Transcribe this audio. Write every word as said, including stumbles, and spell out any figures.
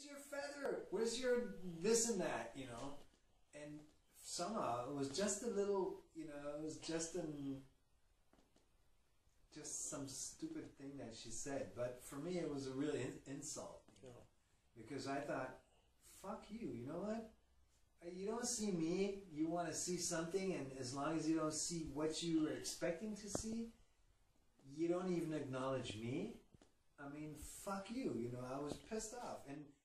where's your feather? Where's your this and that, you know? And somehow it was just a little, you know, it was just an, just some stupid thing that she said. But for me, it was a real in insult, you know, because I thought, fuck you, you know what? You don't see me, you want to see something, and as long as you don't see what you were expecting to see, you don't even acknowledge me. I mean, fuck you, you know, I was pissed off. And